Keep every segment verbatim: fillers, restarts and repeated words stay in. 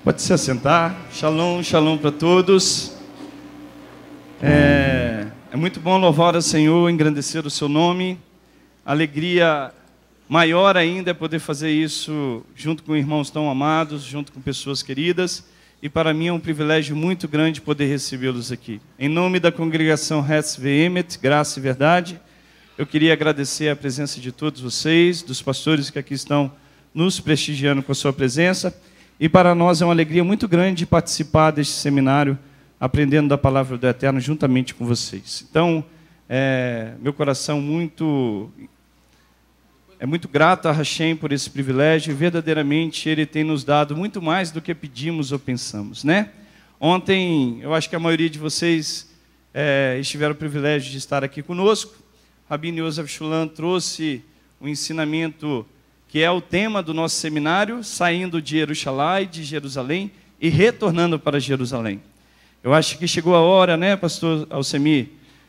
Pode se assentar. Shalom, shalom para todos. É, é muito bom louvar ao Senhor, engrandecer o seu nome. Alegria maior ainda é poder fazer isso junto com irmãos tão amados, junto com pessoas queridas. E para mim é um privilégio muito grande poder recebê-los aqui. Em nome da congregação Hetz Vehemet, Graça e Verdade, eu queria agradecer a presença de todos vocês, dos pastores que aqui estão nos prestigiando com a sua presença. E para nós é uma alegria muito grande participar deste seminário, aprendendo da palavra do Eterno juntamente com vocês. Então, é, meu coração muito, é muito grato a Hashem por esse privilégio, e verdadeiramente Ele tem nos dado muito mais do que pedimos ou pensamos, né? Ontem, eu acho que a maioria de vocês é, estiveram o privilégio de estar aqui conosco. Rabino Yosef Shulam trouxe um ensinamento que é o tema do nosso seminário, saindo de Jerusalém, de Jerusalém e retornando para Jerusalém. Eu acho que chegou a hora, né, pastor Alcemir,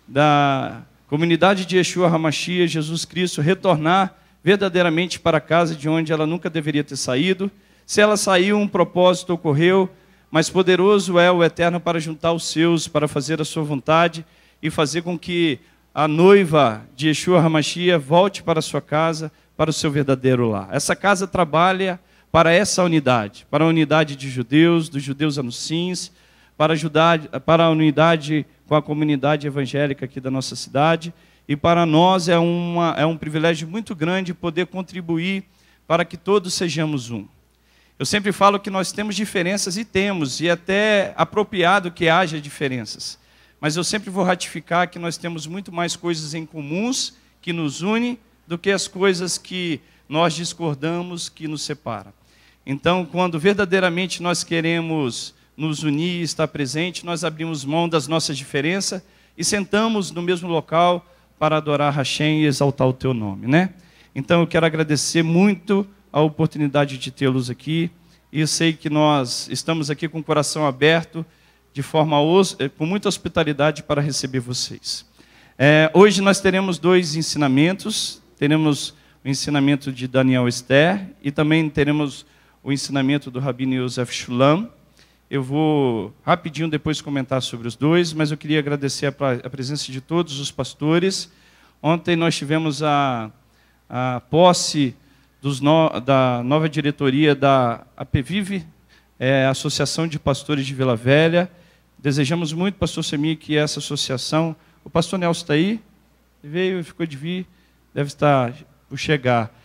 da comunidade de Yeshua HaMashiach, Jesus Cristo, retornar verdadeiramente para a casa de onde ela nunca deveria ter saído. Se ela saiu, um propósito ocorreu, mas poderoso é o Eterno para juntar os seus, para fazer a sua vontade e fazer com que a noiva de Yeshua HaMashiach volte para a sua casa, para o seu verdadeiro lar. Essa casa trabalha para essa unidade, para a unidade de judeus, dos judeus anuncins, para ajudar, para a unidade com a comunidade evangélica aqui da nossa cidade, e para nós é, uma, é um privilégio muito grande poder contribuir para que todos sejamos um. Eu sempre falo que nós temos diferenças, e temos, e é até apropriado que haja diferenças, mas eu sempre vou ratificar que nós temos muito mais coisas em comuns que nos unem do que as coisas que nós discordamos, que nos separam. Então, quando verdadeiramente nós queremos nos unir, estar presente, nós abrimos mão das nossas diferenças e sentamos no mesmo local para adorar Hashem e exaltar o teu nome, né? Então, eu quero agradecer muito a oportunidade de tê-los aqui, e eu sei que nós estamos aqui com o coração aberto, de forma com muita hospitalidade para receber vocês. É, hoje nós teremos dois ensinamentos. Teremos o ensinamento de Daniel Esther e também teremos o ensinamento do Rabino Yosef Shulam. Eu vou rapidinho depois comentar sobre os dois, mas eu queria agradecer a, a presença de todos os pastores. Ontem nós tivemos a, a posse dos no, da nova diretoria da APVIV, é, Associação de Pastores de Vila Velha. Desejamos muito, pastor Semir, que essa associação... O pastor Nelson está aí? Veio e ficou de vir. Deve estar por chegar.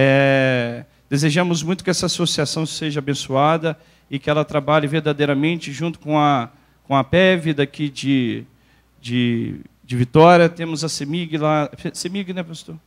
É, desejamos muito que essa associação seja abençoada e que ela trabalhe verdadeiramente junto com a, com a P E V daqui de, de, de Vitória. Temos a CEMIG lá. CEMIG, né, pastor?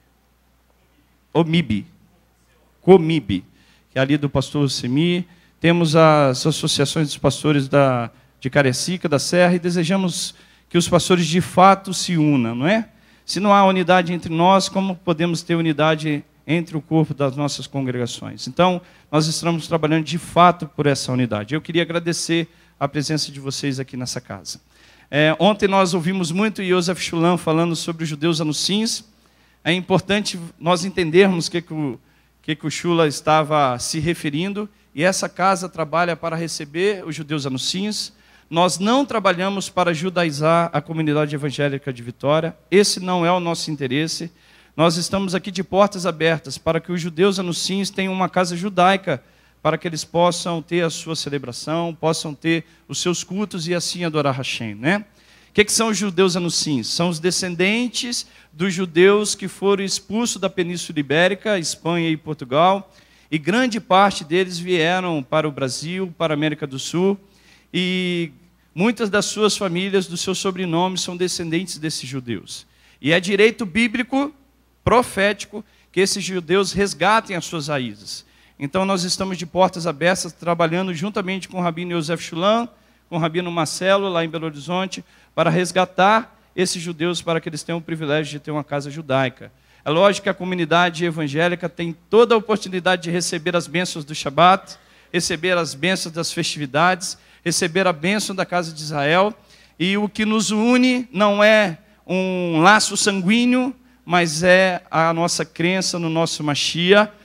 OMIB. COMIB, que é ali do pastor Semi. Temos as associações dos pastores da, de Carecica, da Serra, e desejamos que os pastores de fato se unam, não é? Se não há unidade entre nós, como podemos ter unidade entre o corpo das nossas congregações? Então, nós estamos trabalhando de fato por essa unidade. Eu queria agradecer a presença de vocês aqui nessa casa. É, ontem nós ouvimos muito Yosef Shulam falando sobre os judeus anuncins. É importante nós entendermos o que, que, o, que, que o Shula estava se referindo, e essa casa trabalha para receber os judeus anuncins. Nós não trabalhamos para judaizar a comunidade evangélica de Vitória. Esse não é o nosso interesse. Nós estamos aqui de portas abertas para que os judeus anuncins tenham uma casa judaica, para que eles possam ter a sua celebração, possam ter os seus cultos e assim adorar Hashem, né? O que, que são os judeus anuncins? São os descendentes dos judeus que foram expulsos da Península Ibérica, Espanha e Portugal, e grande parte deles vieram para o Brasil, para a América do Sul, e muitas das suas famílias, dos seus sobrenomes, são descendentes desses judeus. E é direito bíblico, profético, que esses judeus resgatem as suas raízes. Então nós estamos de portas abertas, trabalhando juntamente com o Rabino Yosef Shulam, com o Rabino Marcelo, lá em Belo Horizonte, para resgatar esses judeus, para que eles tenham o privilégio de ter uma casa judaica. É lógico que a comunidade evangélica tem toda a oportunidade de receber as bênçãos do Shabat, receber as bênçãos das festividades, receber a bênção da casa de Israel, e o que nos une não é um laço sanguíneo, mas é a nossa crença no nosso Mashiach,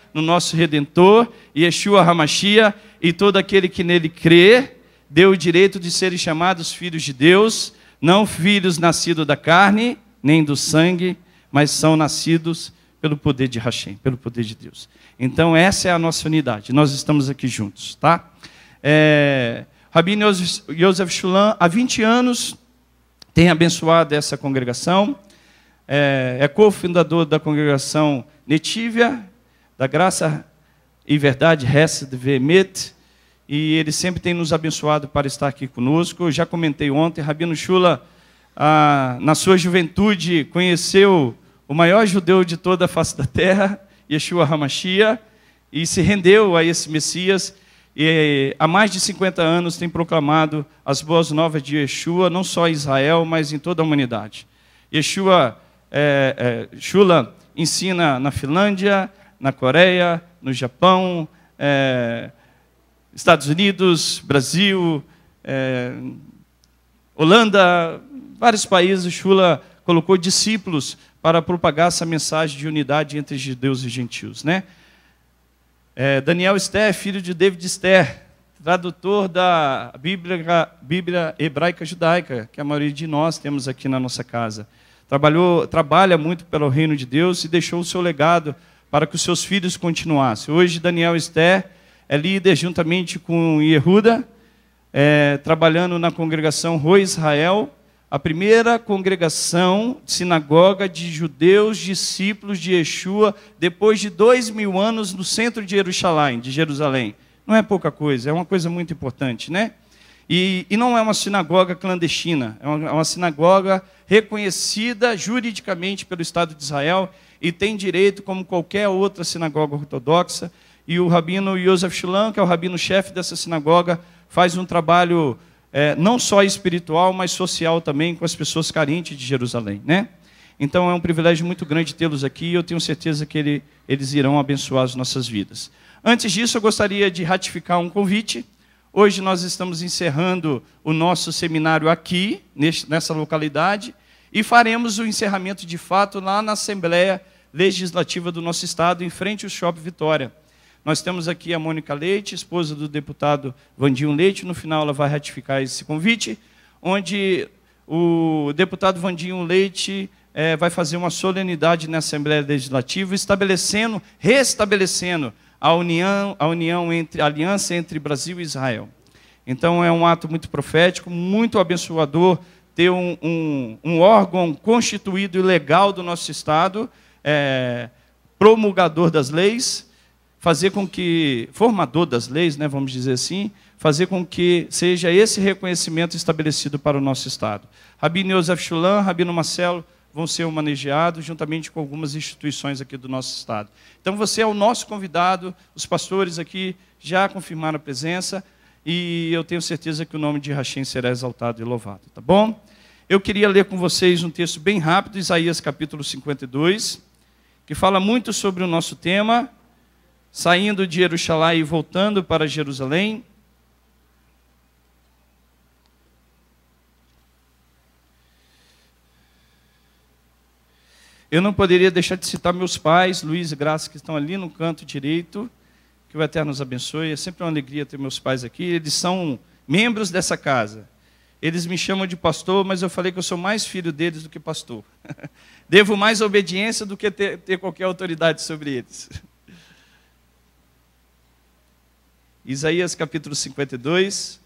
no nosso Redentor, Yeshua HaMashiach, e todo aquele que nele crê, deu o direito de serem chamados filhos de Deus, não filhos nascidos da carne, nem do sangue, mas são nascidos pelo poder de Hashem, pelo poder de Deus. Então essa é a nossa unidade, nós estamos aqui juntos, tá? É, Rabino Yosef Shulam, há vinte anos, tem abençoado essa congregação, é, é cofundador da congregação Netívia, da Graça e Verdade, Hesed Ve'emet, e ele sempre tem nos abençoado para estar aqui conosco. Eu já comentei ontem, Rabino Shula, ah, na sua juventude, conheceu o maior judeu de toda a face da terra, Yeshua HaMashiach, e se rendeu a esse Messias, e há mais de cinquenta anos tem proclamado as boas novas de Yeshua, não só em Israel, mas em toda a humanidade. Yeshua é, é, Shula ensina na Finlândia, na Coreia, no Japão, é, Estados Unidos, Brasil, é, Holanda, vários países. Shula colocou discípulos para propagar essa mensagem de unidade entre judeus e gentios, né? É, Daniel Ster, filho de David Ster, tradutor da Bíblia, Bíblia hebraica judaica, que a maioria de nós temos aqui na nossa casa. Trabalhou, trabalha muito pelo reino de Deus e deixou o seu legado para que os seus filhos continuassem. Hoje, Daniel Ster é líder juntamente com Yehuda, é, trabalhando na congregação Roi Israel, a primeira congregação, sinagoga de judeus, discípulos de Yeshua, depois de dois mil anos no centro de Jerusalém, de Jerusalém. Não é pouca coisa, é uma coisa muito importante, né? E, e não é uma sinagoga clandestina, é uma, é uma sinagoga reconhecida juridicamente pelo Estado de Israel e tem direito como qualquer outra sinagoga ortodoxa. E o Rabino Yosef Shulam, que é o rabino-chefe dessa sinagoga, faz um trabalho É, não só espiritual, mas social também, com as pessoas carentes de Jerusalém, né? Então é um privilégio muito grande tê-los aqui, e eu tenho certeza que ele, eles irão abençoar as nossas vidas. Antes disso, eu gostaria de ratificar um convite. Hoje nós estamos encerrando o nosso seminário aqui, neste, nessa localidade, e faremos o encerramento de fato lá na Assembleia Legislativa do nosso estado, em frente ao Shopping Vitória. Nós temos aqui a Mônica Leite, esposa do deputado Vandinho Leite. No final ela vai ratificar esse convite, onde o deputado Vandinho Leite é, vai fazer uma solenidade na Assembleia Legislativa, estabelecendo, restabelecendo a união, a união entre, a aliança entre Brasil e Israel. Então é um ato muito profético, muito abençoador ter um, um, um órgão constituído e legal do nosso Estado, é, promulgador das leis, fazer com que, formador das leis, né, vamos dizer assim, fazer com que seja esse reconhecimento estabelecido para o nosso Estado. Rabino Yosef Shulam, Rabino Marcelo vão ser homenageados, juntamente com algumas instituições aqui do nosso Estado. Então você é o nosso convidado, os pastores aqui já confirmaram a presença, e eu tenho certeza que o nome de Hashem será exaltado e louvado, tá bom? Eu queria ler com vocês um texto bem rápido, Isaías capítulo cinquenta e dois, que fala muito sobre o nosso tema, saindo de Jerusalém e voltando para Jerusalém. Eu não poderia deixar de citar meus pais, Luiz e Graça, que estão ali no canto direito, que o Eterno nos abençoe. É sempre uma alegria ter meus pais aqui. Eles são membros dessa casa. Eles me chamam de pastor, mas eu falei que eu sou mais filho deles do que pastor. Devo mais obediência do que ter, ter qualquer autoridade sobre eles. Isaías capítulo cinquenta e dois,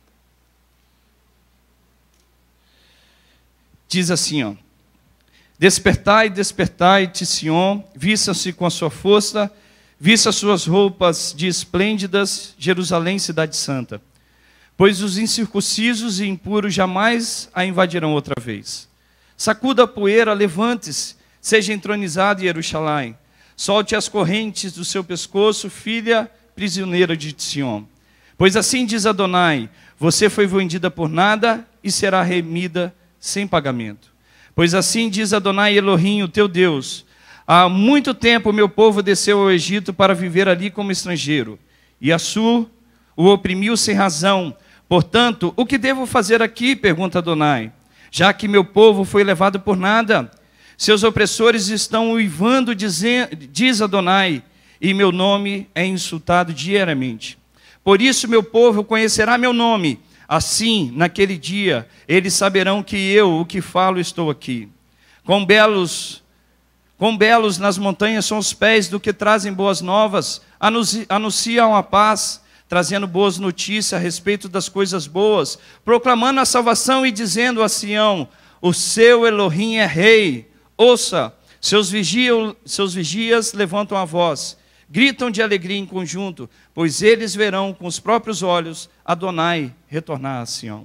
diz assim, ó: Despertai, despertai, Sion, vistam-se com a sua força, vista as suas roupas de esplêndidas, Jerusalém, cidade santa. Pois os incircuncisos e impuros jamais a invadirão outra vez. Sacuda a poeira, levante-se, seja entronizado Jerusalém. Solte as correntes do seu pescoço, filha prisioneira de Sion. Pois assim diz Adonai, você foi vendida por nada e será remida sem pagamento. Pois assim diz Adonai Elohim, o teu Deus, há muito tempo o meu povo desceu ao Egito para viver ali como estrangeiro, e Assur o oprimiu sem razão. Portanto, o que devo fazer aqui? Pergunta Adonai, já que meu povo foi levado por nada. Seus opressores estão uivando, diz Adonai, e meu nome é insultado diariamente. Por isso meu povo conhecerá meu nome. Assim, naquele dia, eles saberão que eu, o que falo, estou aqui. Quão belos, quão belos nas montanhas são os pés do que trazem boas novas, anunciam a paz, trazendo boas notícias a respeito das coisas boas, proclamando a salvação e dizendo a Sião, o seu Elohim é rei. Ouça, seus, vigia, seus vigias levantam a voz, gritam de alegria em conjunto, pois eles verão com os próprios olhos Adonai retornar a Sião.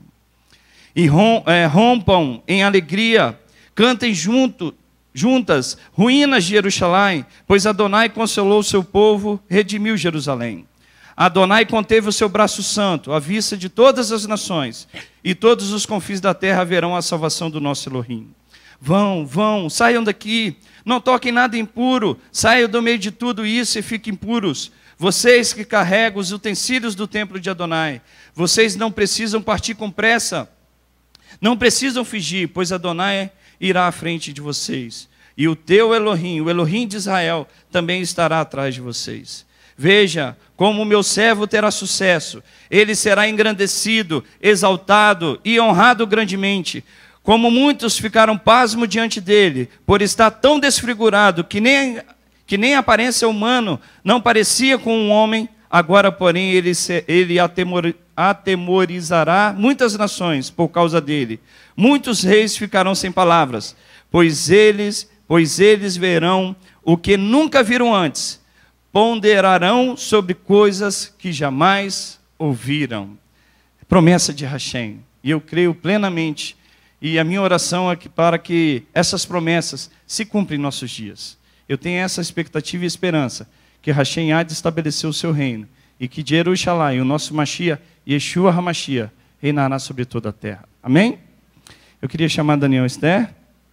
E rompam em alegria, cantem junto, juntas, ruínas de Jerusalém, pois Adonai consolou o seu povo, redimiu Jerusalém. Adonai conteve o seu braço santo, à vista de todas as nações, e todos os confins da terra verão a salvação do nosso Elohim. Vão, vão, saiam daqui, não toquem nada impuro, saiam do meio de tudo isso e fiquem puros. Vocês que carregam os utensílios do templo de Adonai, vocês não precisam partir com pressa, não precisam fugir, pois Adonai irá à frente de vocês. E o teu Elohim, o Elohim de Israel, também estará atrás de vocês. Veja como o meu servo terá sucesso, ele será engrandecido, exaltado e honrado grandemente. Como muitos ficaram pasmos diante dele, por estar tão desfigurado que nem, que nem a aparência humana não parecia com um homem, agora, porém, ele, se, ele atemor, atemorizará muitas nações por causa dele. Muitos reis ficarão sem palavras, pois eles, pois eles verão o que nunca viram antes, ponderarão sobre coisas que jamais ouviram. Promessa de Hashem. E eu creio plenamente, e a minha oração é que, para que essas promessas se cumprem em nossos dias. Eu tenho essa expectativa e esperança, que Hashem há de estabelecer o seu reino, e que Jerusalém, o nosso Mashiach, Yeshua HaMashiach, reinará sobre toda a terra. Amém? Eu queria chamar Daniel Esther.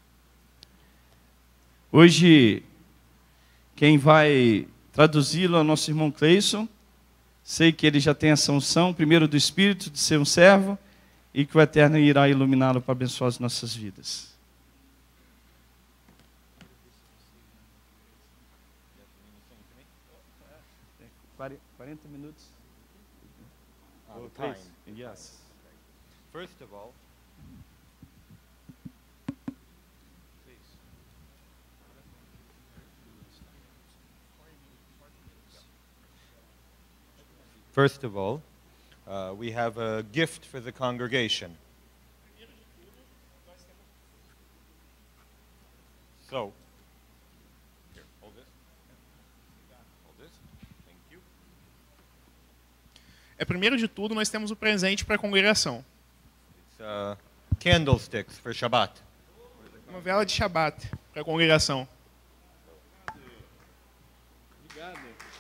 Hoje, quem vai traduzi-lo é o nosso irmão Cleison. Sei que ele já tem essa unção, primeiro do Espírito, de ser um servo, e que o Eterno irá iluminá-lo para abençoar as nossas vidas. quarenta minutos. Oh, time. Yes. First of all, First of all, uh, we have a gift for the congregation. So, here, hold this. Hold this. Thank you. É, primeiro de tudo, nós temos o presente para a congregação. It's uh, candlesticks for Shabbat. Uma vela de Shabbat para a congregação. Obrigado.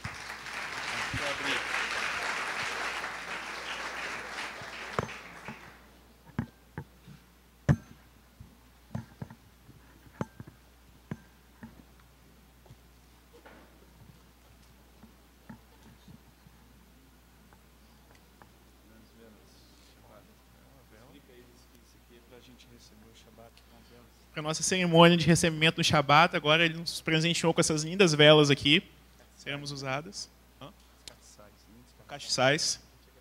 Para a nossa cerimônia de recebimento do Shabat, agora ele nos presenteou com essas lindas velas aqui, seremos usadas. Castiçais.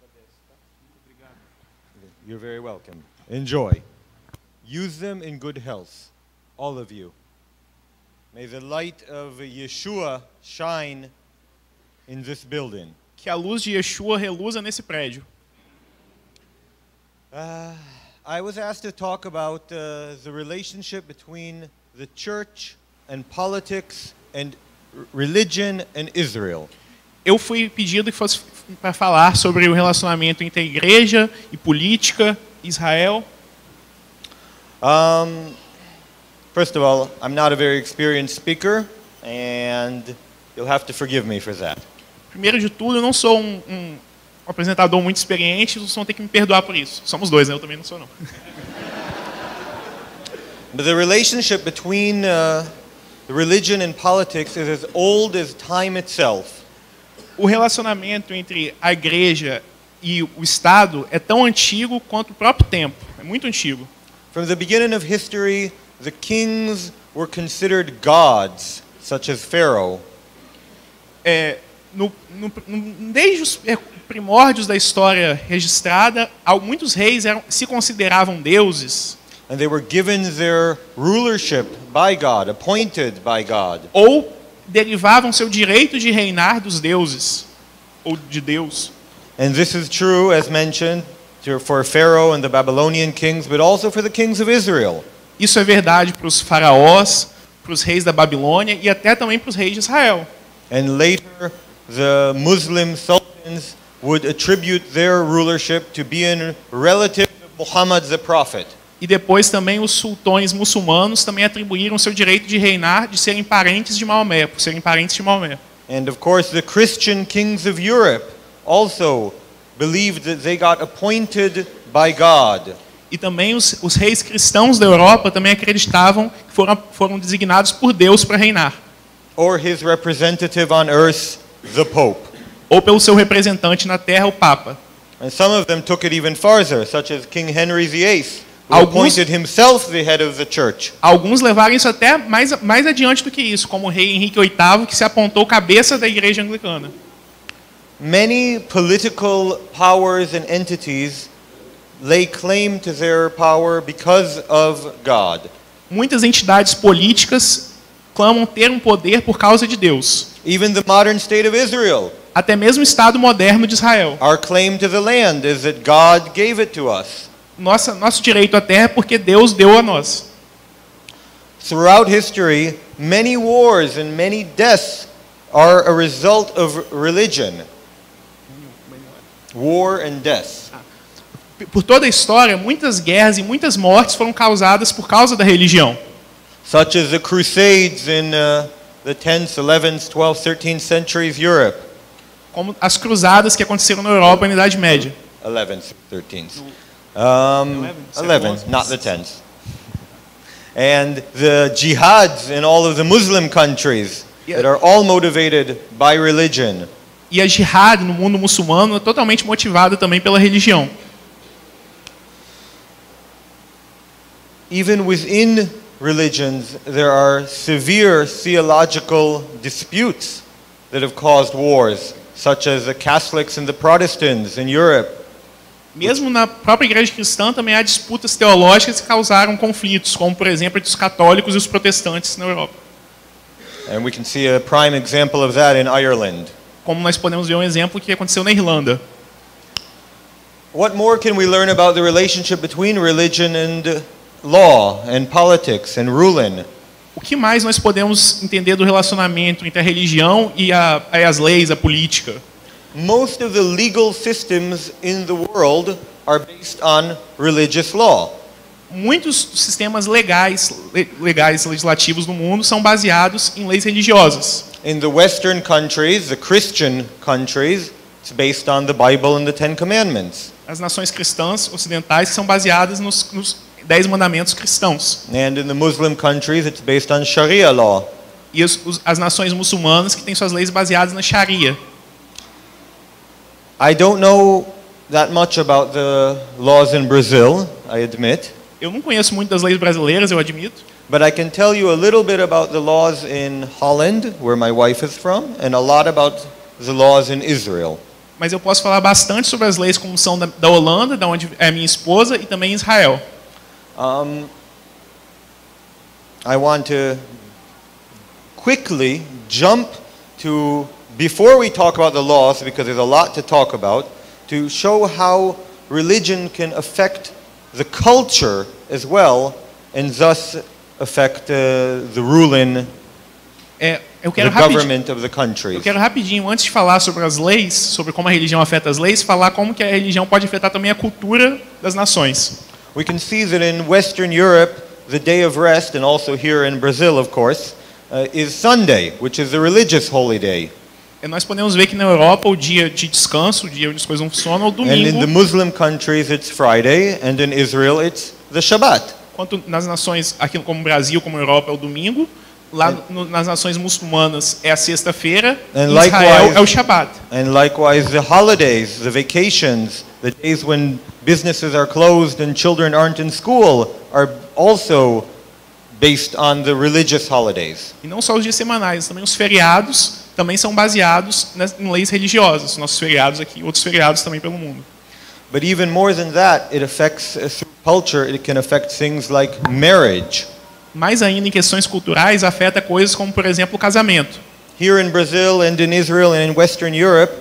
You're very welcome. Enjoy. Use them in good health, all of you. May the light of Yeshua shine in this building. Que a luz de Yeshua reluza nesse prédio. Uh, I was asked to talk about uh, the relationship between the church and politics and religion and Israel. Eu fui pedido que fosse para falar sobre o relacionamento entre a igreja e política, Israel. Um, first of all, I'm not a very experienced speaker, and you'll have to forgive me for that. Primeiro de tudo, eu não sou um, um apresentador muito experiente, vocês vão ter que me perdoar por isso. Somos dois, né? Eu também não sou, não. But the relationship between uh, religion and politics is as old as time itself. O relacionamento entre a igreja e o Estado é tão antigo quanto o próprio tempo. É muito antigo. From the beginning of history, the kings were considered gods, such as Pharaoh. é, no, no, no, desde os primórdios da história registrada, muitos reis eram, se consideravam deuses. And they were given their rulership by God, appointed by God. Ou derivavam seu direito de reinar dos deuses, ou de Deus. And this is true, as mentioned, for Pharaoh and the Babylonian kings, but also for the kings of Israel. Isso é verdade para os faraós, para os reis da Babilônia e até também para os reis de Israel. And later, the Muslim sultans would attribute their rulership to being relative to Muhammad the prophet. E depois também os sultões muçulmanos também atribuíram seu direito de reinar de serem parentes de Maomé, por serem parentes de Maomé. And of course, the Christian kings of Europe also believed that they got appointed by God. E também os, os reis cristãos da Europa também acreditavam que foram, foram designados por Deus para reinar. Or his representative on earth, the Pope. Ou pelo seu representante na terra, o Papa. And some of them took it even farther, such as King Henry the eighth, who Alguns, appointed himself the head of the church. alguns levaram isso até mais, mais adiante do que isso, como o rei Henrique oitavo, que se apontou cabeça da igreja anglicana. Many political powers and entities lay claim to their power because of God. Muitas entidades políticas clamam ter um poder por causa de Deus. Even the modern state of Israel. Até mesmo o Estado moderno de Israel. Our claim to the land is that God gave it to us. Nossa, nosso direito à terra é porque Deus deu a nós. Throughout history, many wars and many deaths are a result of religion. War and death. Por toda a história, muitas guerras e muitas mortes foram causadas por causa da religião. Such as the Crusades in uh, the tenth, eleventh, twelfth, thirteenth centuries Europe. Como as cruzadas que aconteceram na Europa na Idade Média. eleventh, thirteenth. Um, eleventh, not the tenth. And the jihads in all of the Muslim countries that are all motivated by religion. E a jihad no mundo muçulmano é totalmente motivada também pela religião. Even within religions, there are severe theological disputes that have caused wars, such as the Catholics and the Protestants in Europe. Mesmo na própria igreja cristã também há disputas teológicas que causaram conflitos, como por exemplo entre os católicos e os protestantes na Europa. And we can see a prime example of that in Ireland. Como nós podemos ver um exemplo que aconteceu na Irlanda. What more can we learn about the relationship between religion and law and politics and ruling? O que mais nós podemos entender do relacionamento entre a religião e, a, e as leis, a política? Most of the legal systems in the world are based on religious law. Muitos sistemas legais, legais legislativos no mundo são baseados em leis religiosas. In the Western countries, the Christian countries, it's based on the Bible and the Ten Commandments. As nações cristãs ocidentais são baseadas nos, nos Dez Mandamentos cristãos. And in the Muslim countries, it's based on Sharia law. E as, as nações muçulmanas que têm suas leis baseadas na Sharia. I don't know that much about the laws in Brazil, I admit. Eu não conheço muito das leis brasileiras, eu admito. But I can tell you a little bit about the laws in Holland, where my wife is from, and a lot about the laws in Israel. Mas eu posso falar bastante sobre as leis como são da, da Holanda, da onde é minha esposa, e também em Israel. Um, I want to quickly jump to, before we talk about the laws, because there's a lot to talk about, to show how religion can affect the culture as well, and thus affect uh, the ruling, é, eu the quero government of the countries. Eu quero rapidinho, antes de falar sobre as leis, sobre como a religião afeta as leis, falar como que a religião pode afetar também a cultura das nações. We can see that in Western Europe, the day of rest, and also here in Brazil, of course, uh, is Sunday, which is a religious holy day. E nós podemos ver que na Europa o dia de descanso, o dia onde as coisas não funcionam, é o And in domingo. the Muslim countries, it's Friday, and in Israel, it's the Shabbat. Enquanto nas nações, aqui como o Brasil, como a Europa, é o domingo. Lá no, nas nações muçulmanas é a sexta-feira. Em Israel likewise, é o Shabbat. And likewise, the holidays, the vacations, the days when businesses are closed and children aren't in school, are also based on the religious holidays. E não só os dias semanais, também os feriados também são baseados nas, em leis religiosas, nossos feriados aqui, outros feriados também pelo mundo. But even more than that, it affects uh, through culture, it can affect things like marriage. Mais ainda em questões culturais, afeta coisas como, por exemplo, o casamento. Here in Brazil and in Israel and in Western Europe,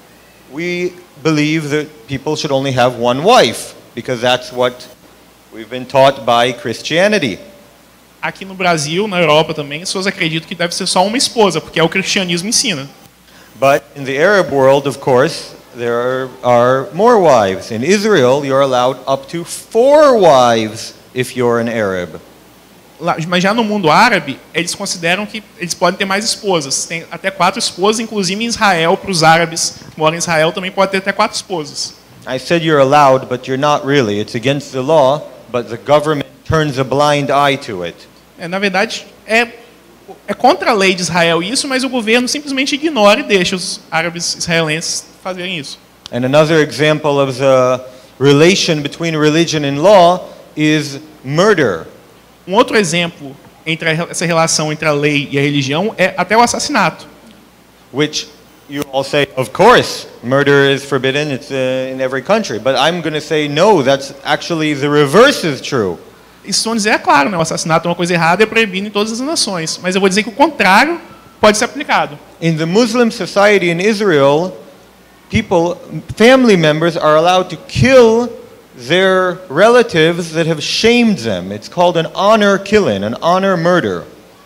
we believe that people should only have one wife, because that's what we've been taught by Christianity. Aqui no Brasil, na Europa também, as pessoas acreditam que deve ser só uma esposa, porque é o que o cristianismo ensina. But in the Arab world, of course, there are, are more wives. In Israel, you're allowed up to four wives if you're an Arab. Lá, mas já no mundo árabe, eles consideram que eles podem ter mais esposas. Tem até quatro esposas, inclusive em Israel, para os árabes que moram em Israel, também pode ter até quatro esposas. I said you're allowed, but you're not really. It's against the law, but the government turns a blind eye to it. É, na verdade, é, é contra a lei de Israel isso, mas o governo simplesmente ignora e deixa os árabes israelenses fazerem isso. And another example of the relation between religion and law is murder. Um outro exemplo entre a, essa relação entre a lei e a religião é até o assassinato. Which you all say, of course, murder is forbidden. It's uh, in every country. But I'm going to say no. That's actually the reverse is true. Isso vão dizer, é claro, né? O assassinato é uma coisa errada, é proibido em todas as nações. Mas eu vou dizer que o contrário pode ser aplicado. In the Muslim society in Israel, people, family members are allowed to kill their relatives that have shamed them. It's called an honor killing, an honor murder.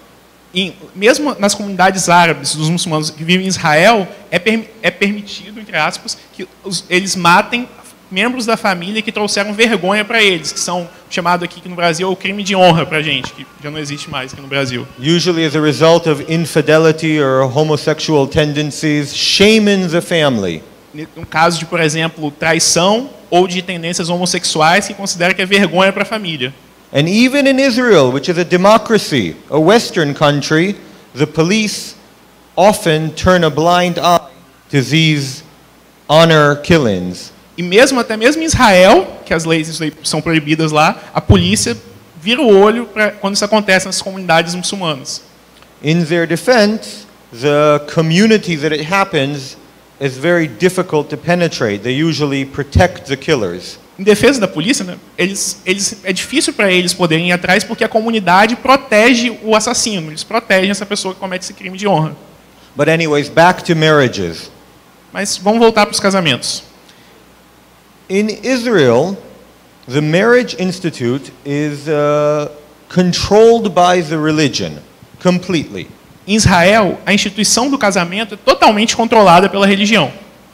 E mesmo nas comunidades árabes, dos muçulmanos que vivem em Israel, é, per, é permitido, entre aspas, que os, eles matem membros da família que trouxeram vergonha para eles, que são chamado aqui no Brasil o crime de honra para a gente, que já não existe mais aqui no Brasil. Usually as a result of infidelity or homosexual tendencies, shaming the family. No caso de, por exemplo, traição ou de tendências homossexuais, que considera que é vergonha para a família. And even in Israel, which is a democracy, a Western country, the police often turn a blind eye to these honor killings. E mesmo até mesmo em Israel, que as leis são proibidas lá, a polícia vira o olho para quando isso acontece nas comunidades muçulmanas. In their defense, the community that it happens is very difficult to penetrate. They usually protect the killers. Em defesa da polícia, né, eles, eles, é difícil para eles poderem ir atrás porque a comunidade protege o assassino. Eles protegem essa pessoa que comete esse crime de honra. But anyways, back to marriages. Mas vamos voltar para os casamentos. In Israel, the marriage institute is uh, controlled by the religion completely. Em Israel, a instituição do casamento é totalmente controlada pela religião.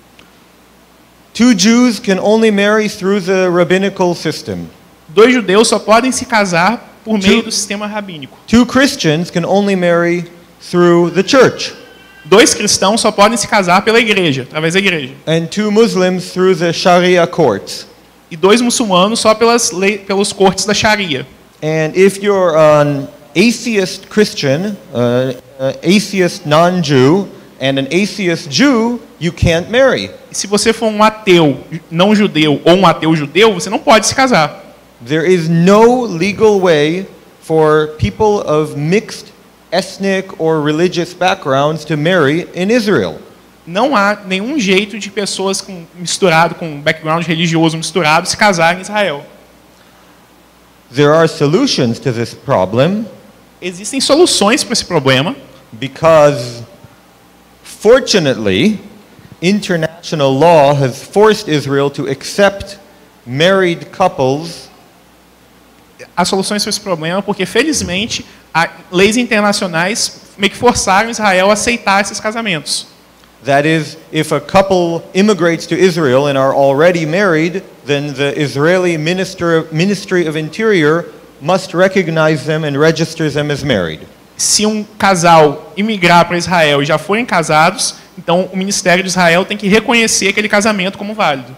Two Jews can only marry through the rabbinical system. Dois judeus só podem se casar por meio do sistema rabínico. Two Christians can only marry through the church. Dois cristãos só podem se casar pela igreja, através da igreja. And two Muslims through the Sharia courts. E dois muçulmanos só pelas leis, pelos cortes da Sharia. And if you're an atheist Christian, uh, uh, atheist non-Jew, and an atheist Jew, you can't marry. E se você for um ateu não judeu ou um ateu judeu, você não pode se casar. There is no legal way for people of mixed ethnic or religious backgrounds to marry in Israel. Não há nenhum jeito de pessoas com, misturado com background religioso misturado se casarem em Israel. There are solutions to this problem. Existem soluções para esse problema. Because fortunately, international law has forced Israel to accept married couples. As soluções para esse problema porque felizmente a, leis internacionais meio que forçaram Israel a aceitar esses casamentos. That is, if a couple immigrates to Israel and are already married, then the Israeli Minister, Ministry of Interior must recognize them and register them as married. Se um casal imigrar para Israel e já forem casados, então o Ministério de Israel tem que reconhecer aquele casamento como válido.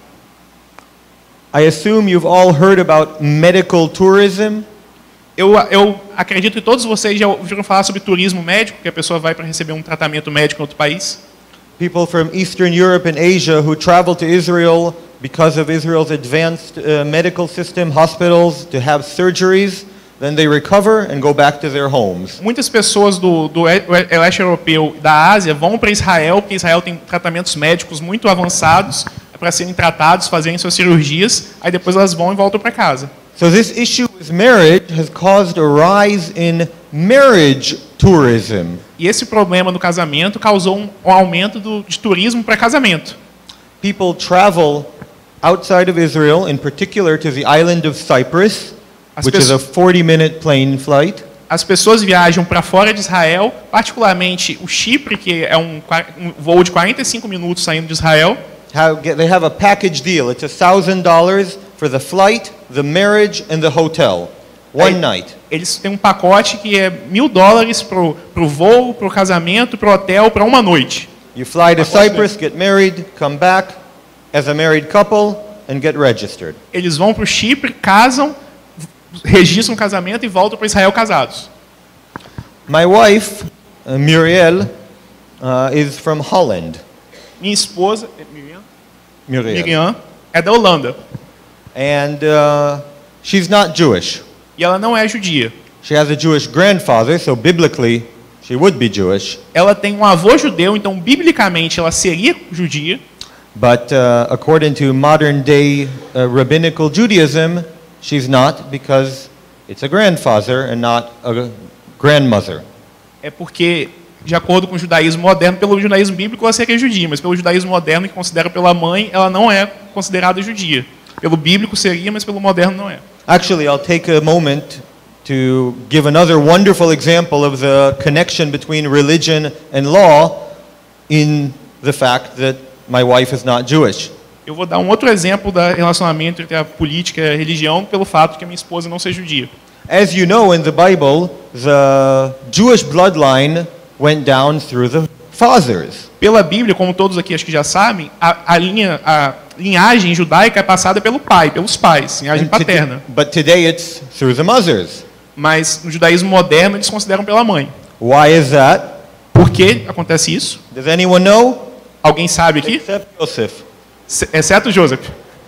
I assume you've all heard about medical tourism. Eu, eu acredito que todos vocês já ouviram falar sobre turismo médico, que a pessoa vai para receber um tratamento médico em outro país. People from Eastern Europe and Asia who travel to Israel because of Israel's advanced uh, medical system, hospitals, to have surgeries, then they recover and go back to their homes. Muitas pessoas do, do leste europeu e da Ásia vão para Israel, porque Israel tem tratamentos médicos muito avançados para serem tratados, fazerem suas cirurgias, aí depois elas vão e voltam para casa. So this issue with marriage has caused a rise in marriage tourism. E esse problema do casamento causou um, um aumento do, de turismo para casamento. People travel outside of Israel, in particular to the island of Cyprus, As which is a pessoas- forty minute plane flight. As pessoas viajam para fora de Israel, particularmente o Chipre, que é um, qua- um voo de quarenta e cinco minutos saindo de Israel. How, get- they have a package deal. It's a thousand dollars for the flight, the marriage, and the hotel. One Aí, night. Eles têm um pacote que é mil dólares para o voo, para o casamento, para o hotel, para uma noite. You fly to Pacote Cyprus, get married, come back as a married couple, and get registered. Eles vão para o Chipre, casam, registram o casamento e voltam para Israel casados. My wife, uh, Muriel, uh, is from Holland. Minha esposa, é Miriam, Muriel. Miriam, é da Holanda. And uh, she's not Jewish. E ela não é judia. She has a Jewish grandfather, so biblically she would be Jewish. Ela tem um avô judeu, então biblicamente ela seria judia. But uh, according to modern day uh, rabbinical Judaism, she's not because it's a grandfather and not a grandmother. É porque, de acordo com o judaísmo moderno, pelo judaísmo bíblico ela seria judia, mas pelo judaísmo moderno, que considera pela mãe, ela não é considerada judia. Pelo bíblico seria, mas pelo moderno não é. Actually, I'll take a moment to give another wonderful example of the connection between religion and law in the fact that my wife is not Jewish. Eu vou dar um outro exemplo do relacionamento entre a política e a religião pelo fato que a minha esposa não seja judia. As you know, in the Bible, the Jewish bloodline went down through the fathers. Pela Bíblia, como todos aqui acho que já sabem, a, a, linha, a linhagem judaica é passada pelo pai, pelos pais, linhagem And to- paterna. but today it's through the mothers. Mas no judaísmo moderno eles consideram pela mãe. Why is that? Por que acontece isso? Does anyone know? Alguém sabe aqui? Except Joseph. Se- Exceto Joseph.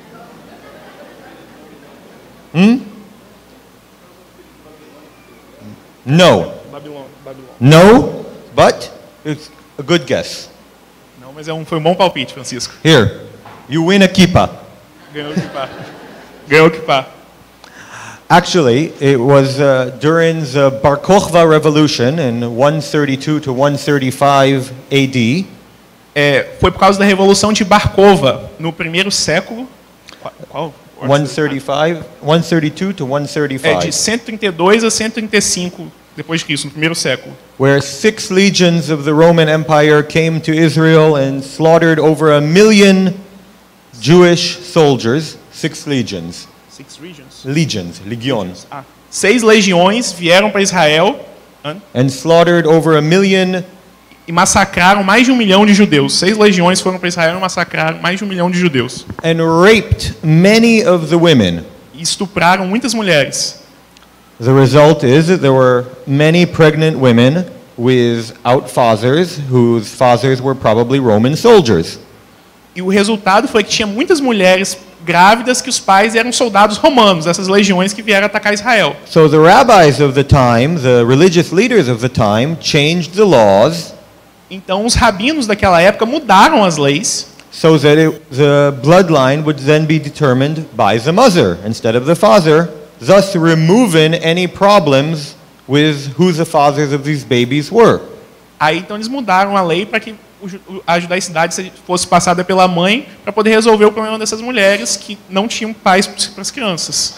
No. Babilônia. No, but it's a good guess. Não, mas é um, foi um bom palpite, Francisco. Here, you win a kippah. Ganhou o kipá. Ganhou o kipá. Actually, it was uh, during the Bar Kokhba revolution in one thirty-two to one thirty-five A D. É, foi por causa da Revolução de Barkova, no primeiro século. Qual? qual one thirty-five, one thirty-two to one É de thirty-five, cento e trinta e dois a cento e trinta e cinco depois de Cristo, no primeiro século. where six legions of the Roman Empire came to Israel and slaughtered over a million Jewish soldiers. Six legions. Six regions. Legions, legions. Ah, seis legiões vieram para Israel And slaughtered over a million e massacraram mais de um milhão de judeus. Seis legiões foram para Israel e massacraram mais de um milhão de judeus. and raped many of the women. E estupraram muitas mulheres. The result is that there were many pregnant women without fathers, whose fathers were probably Roman soldiers. E o resultado foi que tinha muitas mulheres grávidas que os pais eram soldados romanos, essas legiões que vieram atacar Israel. So the rabbis of the time, the religious leaders of the time, changed the laws Então os rabinos daquela época mudaram as leis so that it, the bloodline would then be determined by the mother instead of the father, thus removing any problems with who the fathers of these babies were. Aí então eles mudaram a lei para que o ju- a judaicidade se- fosse passada pela mãe para poder resolver o problema dessas mulheres que não tinham pais para as crianças.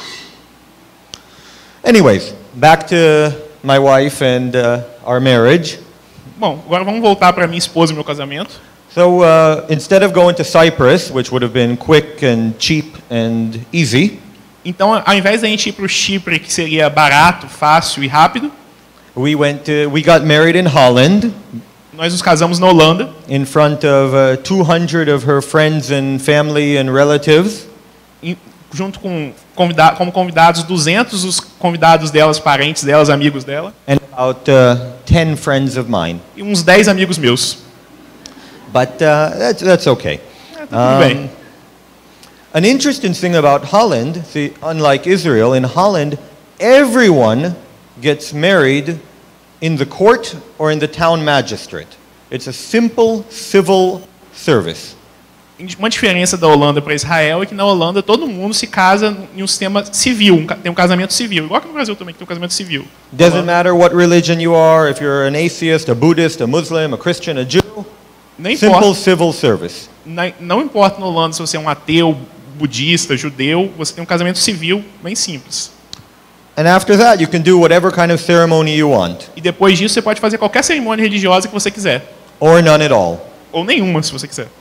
Anyways, back to my wife and uh, our marriage. Bom, agora vamos voltar para minha esposa e meu casamento. So uh, instead of going to Cyprus, which would have been quick and cheap and easy, Então, ao invés da gente ir para o Chipre, que seria barato, fácil e rápido, we went to, we got married in Holland nós nos casamos na Holanda, in front of uh, two hundred of her friends and family and relatives. e junto com convida como convidados duzentos os convidados delas, parentes delas, amigos dela, And about uh, ten friends of mine. e uns dez amigos meus. But uh, that's, that's okay. É, tá tudo bem. An interesting thing about Holland, see, unlike Israel, in Holland, everyone gets married in the court or in the town magistrate. It's a simple civil service. Uma diferença da Holanda para Israel é que na Holanda todo mundo se casa em um sistema civil, um, tem um casamento civil, igual que no Brasil também que tem um casamento civil. Doesn't matter what religion you are, if you're an atheist, a Buddhist, a Muslim, a Christian, a Jew. Não Simple importa, civil service. na, não importa na Holanda se você é um ateu, budista, judeu, você tem um casamento civil bem simples. And after that, you can do whatever kind of ceremony you want, E depois disso você pode fazer qualquer cerimônia religiosa que você quiser, or none at all. ou nenhuma se você quiser.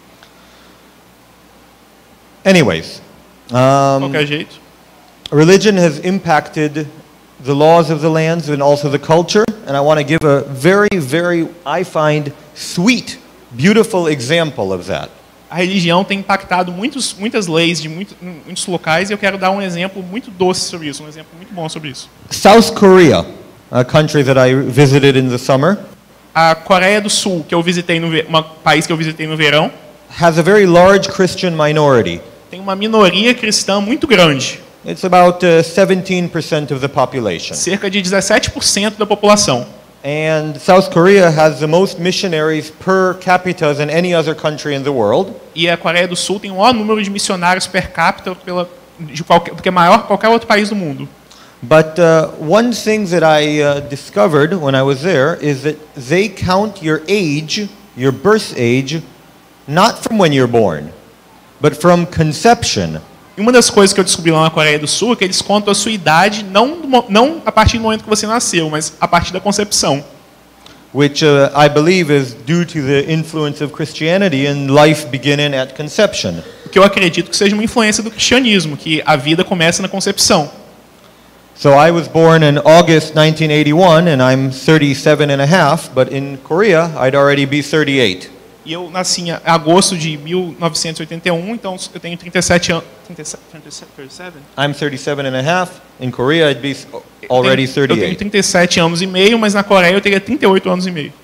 Anyways, De um, qualquer jeito. religion has impacted the laws of the lands and also the culture, and I want to give a very, very, I find, sweet, beautiful example of that. A religião tem impactado muitos, muitas leis de muito, muitos locais e eu quero dar um exemplo muito doce sobre isso, um exemplo muito bom sobre isso. South Korea, a country that I visited in the summer, A Coreia do Sul, que eu visitei no ve- um país que eu visitei no verão, has a very large Christian minority. tem uma minoria cristã muito grande, It's about uh, seventeen percent of the population. cerca de dezessete por cento da população. And South Korea has the most missionaries per capita than any other country in the world. E a Coreia do Sul tem o maior número de missionários per capita pela, de qualquer, do que é maior que qualquer outro país do mundo. But uh, one thing that I uh, discovered when I was there is that they count your age, your birth age, not from when you're born, but from conception. E uma das coisas que eu descobri lá na Coreia do Sul é que eles contam a sua idade não, do mo- não a partir do momento que você nasceu, mas a partir da concepção. Which uh, I believe is due to the influence of Christianity and life beginning at conception. O que eu acredito que seja uma influência do cristianismo, que a vida começa na concepção. So I was born in August nineteen eighty-one and I'm thirty-seven and a half, but in Korea I'd already be thirty-eight. E eu nasci em agosto de mil novecentos e oitenta e um, então eu tenho trinta e sete anos. trinta e sete? trinta e sete? I'm thirty-seven and a half. In Korea I'd be already Eu tenho thirty-eight. trinta e sete anos e meio, mas na Coreia eu teria trinta e oito anos e meio.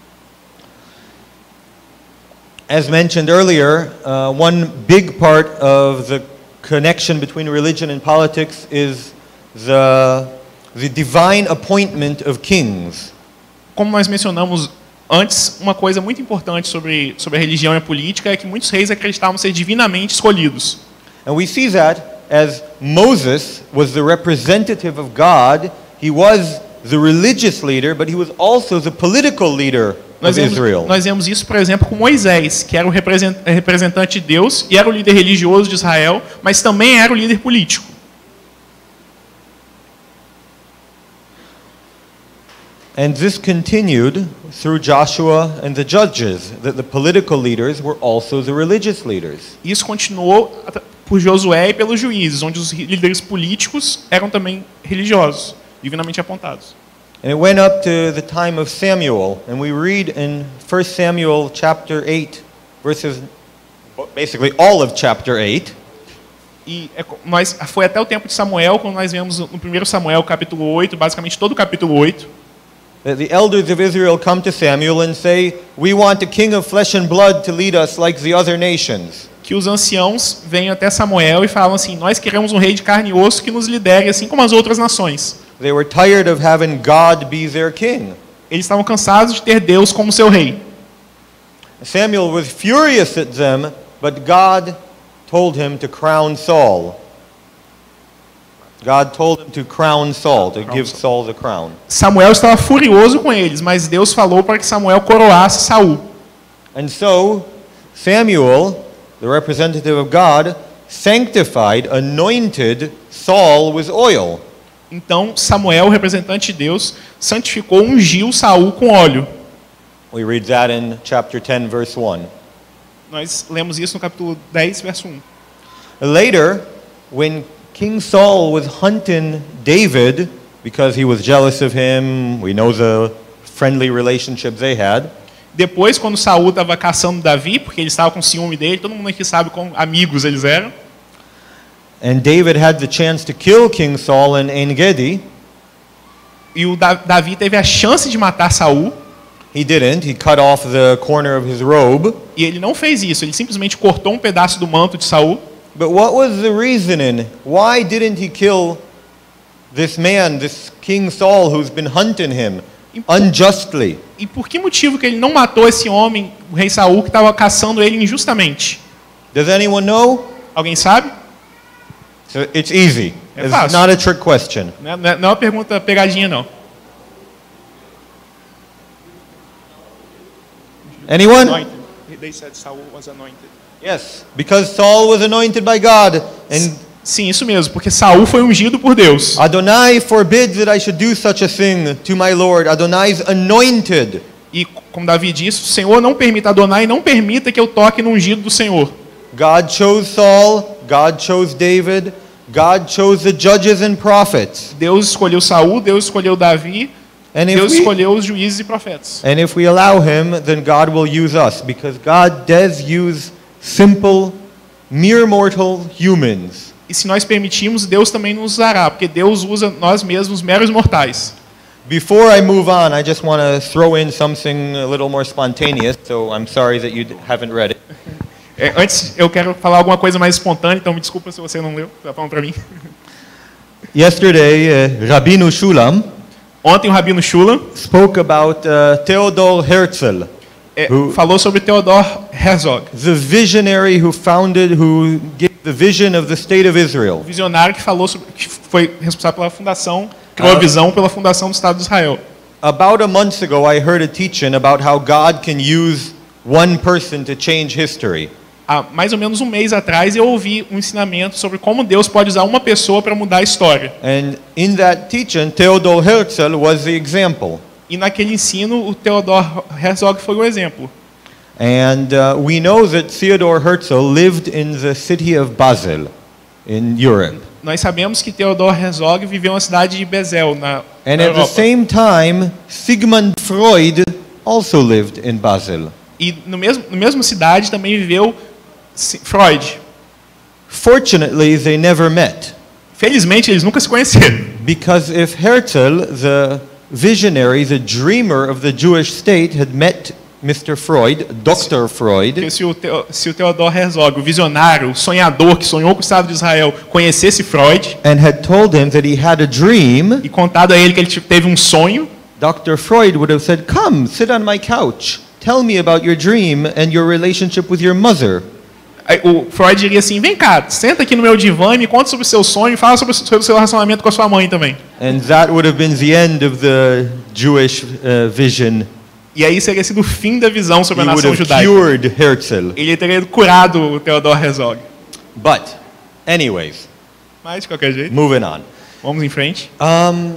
As mentioned earlier, uh, one big part of the connection between religion and politics is the, the divine appointment of kings. Como nós mencionamos antes, uma coisa muito importante sobre, sobre a religião e a política é que muitos reis acreditavam ser divinamente escolhidos. And we see that as Moses was the representative of God, he was the religious leader, but he was also the political leader Nós of vemos, Israel. nós vemos isso, por exemplo, com Moisés, que era o represent- representante de Deus e era o líder religioso de Israel, mas também era o líder político. And this continued through Joshua and the judges, that the political leaders were also the religious leaders. Isso continuou at- por Josué e pelos juízes, onde os líderes políticos eram também religiosos, divinamente apontados. And it went up to the time of Samuel, and we read in First Samuel chapter eight, verses, basically all of chapter eight, E é co- nós, foi até o tempo de Samuel, quando nós vemos no primeiro Samuel, capítulo oito, basicamente todo o capítulo oito, that the elders of Israel come to Samuel and say, "We want a king of flesh and blood to lead us like the other nations." que os anciãos vêm até Samuel e falam assim, nós queremos um rei de carne e osso que nos lidere, assim como as outras nações. They were tired of having God be their king. Eles estavam cansados de ter Deus como seu rei. Samuel was furious at them, but God told him to crown Saul. God told him to crown Saul, to give Saul the crown. Samuel estava furioso com eles, mas Deus falou para que Samuel coroasse Saul. And so Samuel, the representative of God, sanctified, anointed Saul with oil. Então Samuel, o representante de Deus, santificou, ungiu Saul com óleo. We read that in chapter ten, verse one. Nós lemos isso no capítulo dez, verso um. Later, when King Saul was hunting David, because he was jealous of him, we know the friendly relationship they had. Depois, quando Saul estava caçando Davi, porque ele estava com ciúme dele, todo mundo aqui sabe como amigos eles eram. And David had the chance to kill King Saul in En-Gedi. E o Da- Davi teve a chance de matar Saul, He didn't. He cut off the corner of his robe. e ele não fez isso. Ele simplesmente cortou um pedaço do manto de Saul. But what was the reasoning? Why didn't he kill this man, this King Saul, who's been hunting him unjustly? E por que motivo que ele não matou esse homem, o rei Saul, que estava caçando ele injustamente? Does anyone know? Alguém sabe? So it's easy. É It's fácil. not a trick question. Não é, não é não é uma pergunta pegadinha, não. Anyone? Anointed. They said Saul was anointed. Yes, because Saul was anointed by God, and Sim, isso mesmo, porque Saul foi ungido por Deus. Adonai forbids that I should do such a thing to my Lord. Adonai's anointed. E como Davi disse, o Senhor não permita Adonai, não permita que eu toque no ungido do Senhor. God chose Saul, God chose David, God chose the judges and prophets. Deus escolheu Saul, Deus escolheu Davi, And if Deus we, escolheu os juízes e profetas. and if we allow him, then God will use us, because God does use simple, mere mortal humans. E se nós permitirmos, Deus também nos usará, porque Deus usa nós mesmos, meros mortais. Before I move on, I just want to throw in something a little more spontaneous, so I'm sorry that you d- haven't read it. É, antes, eu quero falar alguma coisa mais espontânea, então me desculpa se você não leu, está falando para mim. Yesterday, uh, Rabbeinu Shulam Ontem o Rabino Shulam spoke about uh, Theodor Herzl, é, Who- falou sobre Theodor Herzog, the visionary who founded, who gave the vision of the state of Israel. o visionário que falou sobre, que foi responsável pela fundação, criou a Ah. visão pela fundação do Estado de Israel. About a month ago, I heard a teaching about how God can use one person to change history. Há mais ou menos um mês atrás eu ouvi um ensinamento sobre como Deus pode usar uma pessoa para mudar a história. And in that teaching, Theodor Herzl was the example. E naquele ensino, o Theodor Herzog foi o exemplo. And uh, we know that Theodor Herzl lived in the city of Basel in Europe. Nós sabemos que Theodor Herzog viveu na cidade de Basel, na, And na at the Europa. same time, Sigmund Freud also lived in Basel. E no mesmo, na mesma cidade também viveu Si- Freud. Fortunately, they never met. Felizmente, eles nunca se conheceram. Because if Herzl, the visionary, the dreamer of the Jewish state, had met Mister Freud, Doctor Freud, Porque se o, Theo, se o Theodor Herzog, o visionário, o sonhador que sonhou com o Estado de Israel, conhecesse Freud and had told him that he had a dream, e contado a ele que ele tipo, teve um sonho, Doctor Freud would have said, "Come, sit on my couch. Tell me about your dream and your relationship with your mother." aí o Freud diria assim, vem cá, senta aqui no meu divã e me conta sobre o seu sonho e fala sobre, o- sobre o seu relacionamento com a sua mãe também. And that would have been the end of the Jewish uh, vision. E aí seria sido o fim da visão sobre He a would nação have judaica. cured Herzl. Ele teria curado o Theodor Herzog. But, anyways, Mas, de qualquer jeito, moving on. vamos em frente. Um,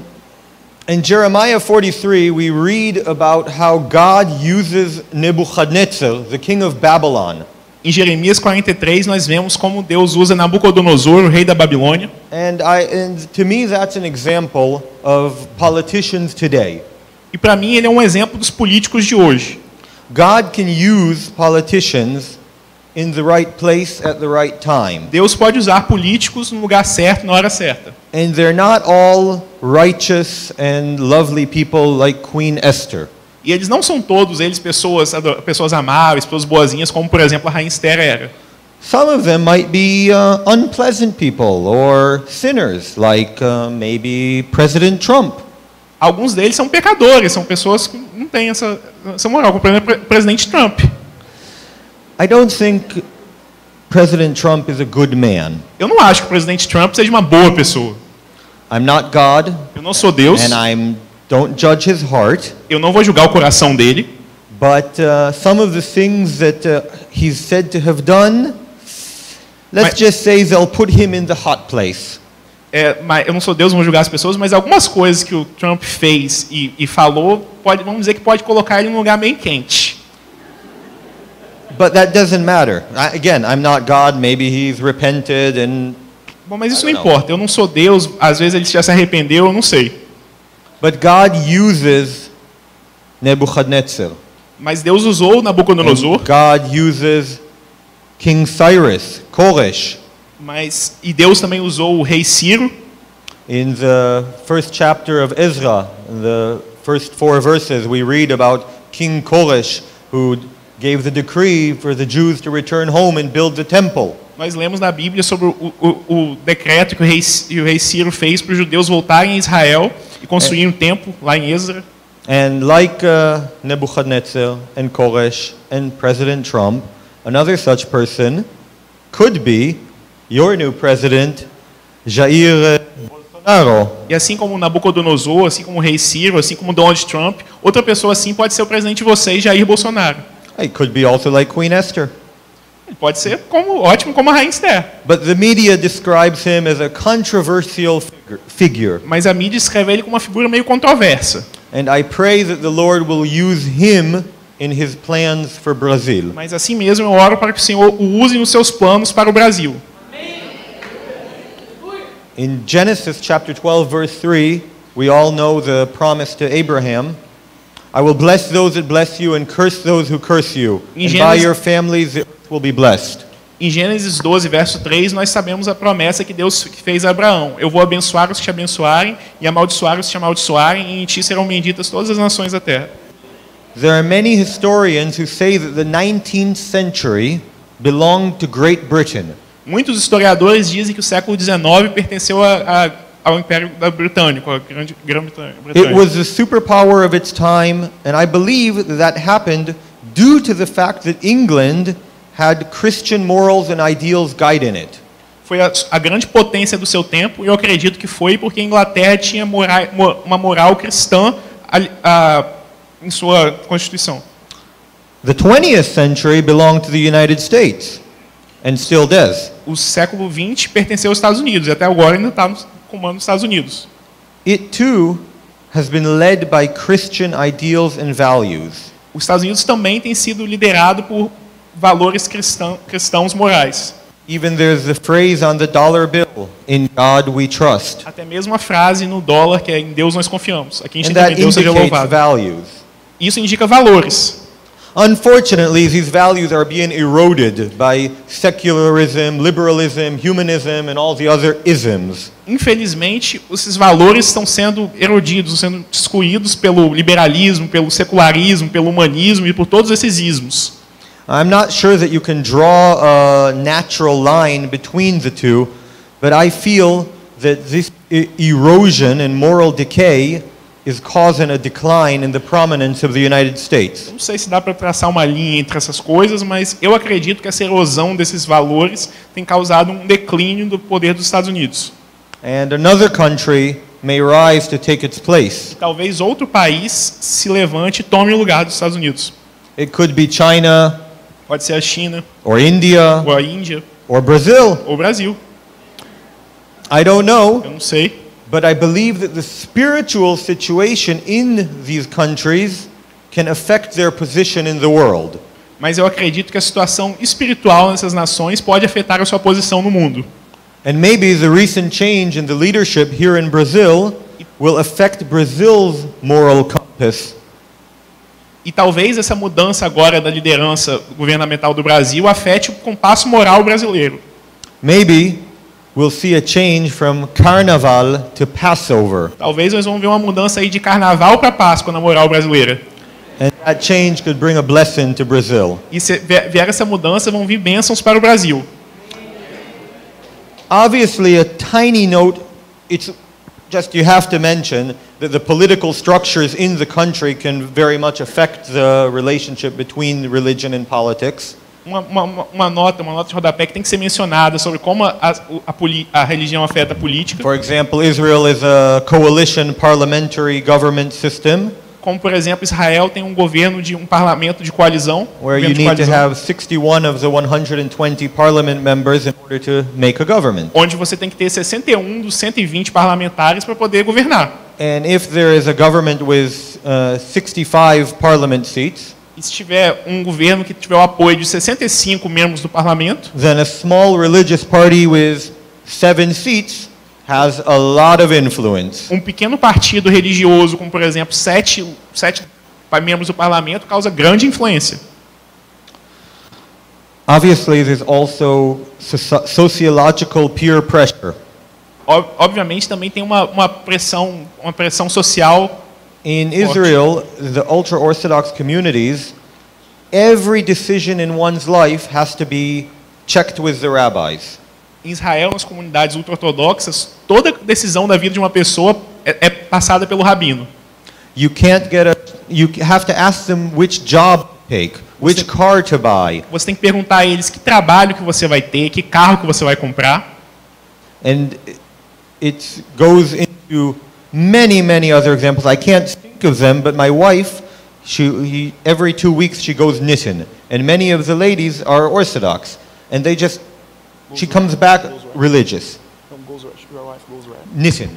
in Jeremiah forty-three, we read about how God uses Nebuchadnezzar, the king of Babylon. Em Jeremias quarenta e três, nós vemos como Deus usa Nabucodonosor, o rei da Babilônia. And, I, and to me, that's an example of politicians today. E para mim ele é um exemplo dos políticos de hoje. God can use politicians in the right place at the right time. Deus pode usar políticos no lugar certo, na hora certa. And they're not all righteous and lovely people like Queen Esther. E eles não são todos eles pessoas, ado- pessoas amáveis, pessoas boazinhas, como por exemplo a rainha Esther era. Some of them might be uh, unpleasant people or sinners, like uh, maybe President Trump. Alguns deles são pecadores, são pessoas que não têm essa, essa moral, como por exemplo o presidente Trump. I don't think President Trump is a good man. Eu não acho que o presidente Trump seja uma boa pessoa. I'm not God, Eu não sou Deus, and I don't judge his heart. eu não vou julgar o coração dele, But uh, some of the things that uh, he's said to have done, let's Mas- just say they'll put him in the hot place. é, mas eu não sou Deus, não vou julgar as pessoas, mas algumas coisas que o Trump fez e, e falou, pode, vamos dizer que pode colocar ele num lugar bem quente. But that doesn't matter. I, again, I'm not God. Maybe he's repented and. Bom, mas isso I não don't know. importa, eu não sou Deus, às vezes ele já se arrependeu, eu não sei. But God uses Nebuchadnezzar. Mas Deus usou Nabucodonosor, And God uses King Cyrus, Koresh. mas e Deus também usou o rei Ciro. In the first chapter of Ezra, in the first four verses, we read about King Koresh, who gave the decree for the Jews to return home and build the temple. Nós lemos na Bíblia sobre o, o, o decreto que o rei, o rei Ciro fez para os judeus voltarem a Israel e construírem um templo lá em Esdra. And like uh, Nebuchadnezzar and Koresh and President Trump, another such person could be your new president, Jair Bolsonaro. E assim como Nabucodonosor, assim como o rei Ciro, assim como Donald Trump, outra pessoa assim pode ser o presidente de vocês, Jair Bolsonaro. It could be also like Queen Esther. Ele pode ser como, ótimo como a rainha Esther. But the media describes him as a controversial figure- figure. Mas a mídia escreve ele como uma figura meio controversa. And I pray that the Lord will use him in his plans for Brazil. Mas assim mesmo eu oro para que o Senhor o use nos seus planos para o Brasil. In Genesis chapter twelve verse three, we all know the promise to Abraham. I will bless those that bless you and curse those who curse you. In And by Genesis- your families the earth will be blessed. Em Gênesis doze, verso três, nós sabemos a promessa que Deus fez a Abraão. Eu vou abençoar os que te abençoarem e amaldiçoar os que te amaldiçoarem, e em ti serão benditas todas as nações da terra. There are many historians who say that the nineteenth century belonged to Great Britain. Muitos historiadores dizem que o século dezenove pertenceu a, a, ao Império da Britânico, a Grande Grã-Bretanha. It was the superpower of its time, and I believe that that happened due to the fact that England had Christian morals and ideals guiding it. Foi a, a grande potência do seu tempo, e eu acredito que foi porque a Inglaterra tinha mora, mo- uma moral cristã a, a, em sua Constituição. The twentieth century belonged to the United States, and still does. O século vinte pertenceu aos Estados Unidos, e até agora ainda está no comando dos Estados Unidos. It too has been led by Christian ideals and values. Os Estados Unidos também tem sido liderado por valores cristão, cristãos morais. Even there's the phrase on the dollar bill, "In God we trust." Até mesmo a frase no dólar que é em Deus nós confiamos. Aqui a gente And tem that também Deus seja indicates louvado. values. Isso indica valores. Unfortunately, these values are being eroded by secularism, liberalism, humanism, and all the other isms. Infelizmente, esses valores estão sendo erodidos, sendo excluídos pelo liberalismo, pelo secularismo, pelo humanismo e por todos esses ismos. I'm not sure that you can draw a natural line between the two, but I feel that this e- erosion and moral decay is causing a decline in the prominence of the United States. Não sei se dá para traçar uma linha entre essas coisas, mas eu acredito que essa erosão desses valores tem causado um declínio do poder dos Estados Unidos. And another country may rise to take its place. Talvez outro país se levante e tome o lugar dos Estados Unidos. It could be China, Pode ser a China, or India, ou a Índia, or Brazil. ou o Brasil. I don't know, Eu não sei. but I believe that the spiritual situation in these countries can affect their position in the world. Mas eu acredito que a situação espiritual nessas nações pode afetar a sua posição no mundo. And maybe the recent change in the leadership here in Brazil will affect Brazil's moral compass. E talvez essa mudança agora da liderança governamental do Brasil afete o compasso moral brasileiro. Maybe we'll see a change from Carnival to Passover. Talvez nós vamos ver uma mudança aí de carnaval para Páscoa na moral brasileira. And that change could bring a blessing to Brazil. E se vier essa mudança, vão vir bênçãos para o Brasil. Obviously, a tiny note, it's just you have to mention that the political structures in the country can very much affect the relationship between religion and politics. Uma, uma, uma nota, uma nota de rodapé que tem que ser mencionada sobre como a, a, a, poli, a religião afeta a política. For example, Israel is a coalition parliamentary government system Como, por exemplo, Israel tem um governo de um parlamento de coalizão, where you governo de need to coalizão, have sixty-one of the one hundred twenty parliament members in order to make a government. onde você tem que ter sessenta e um dos cento e vinte parlamentares para poder governar. And if there is a government with uh, sixty-five parliament seats, E se tiver um governo que tiver o apoio de sessenta e cinco membros do parlamento, then a small religious party with seven seats has a lot of influence. um pequeno partido religioso, como por exemplo sete, sete membros do parlamento, causa grande influência. Obviously, there's also soci- sociological peer pressure. Ob- Obviamente também tem uma, uma pressão, uma pressão social. In Israel, the ultra-Orthodox communities, every decision in one's life has to be checked with the rabbis. Em Israel, nas comunidades ultra-ortodoxas, toda decisão da vida de uma pessoa é, é passada pelo rabino. You can't get a, you have to ask them which job to take, which car to buy. Você tem que perguntar a eles que trabalho que você vai ter, que carro que você vai comprar. And it goes into many, many other examples. I can't think of them, but my wife, she, he, every two weeks she goes knitting. And many of the ladies are Orthodox. And they just, she comes back religious. Knitting.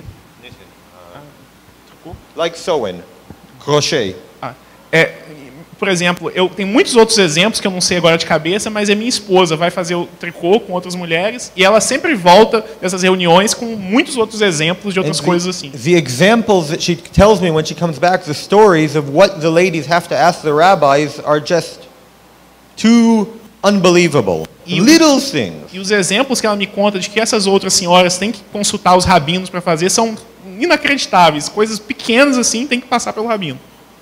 Like sewing, crochet. Ah, é, por exemplo, eu tenho muitos outros exemplos que eu não sei agora de cabeça, mas a minha esposa vai fazer o tricô com outras mulheres e ela sempre volta dessas reuniões com muitos outros exemplos de outras And coisas the, assim. the examples that she tells me when she comes back, the stories of what the ladies have to ask the rabbis are just too unbelievable. E o- Little things. E os exemplos que ela me conta de que essas outras senhoras têm que consultar os rabinos para fazer são inacreditáveis. Coisas pequenas assim têm que passar pelo rabino.